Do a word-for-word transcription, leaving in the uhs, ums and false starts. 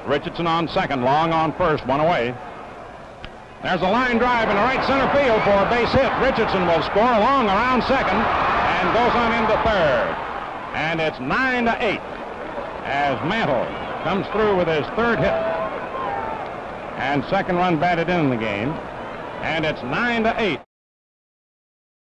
Richardson on second, Long on first, one away. There's a line drive in the right center field for a base hit. Richardson will score. Long around second and goes on into third. And it's nine to eight as Mantle comes through with his third hit. And second run batted in the game. And it's nine to eight.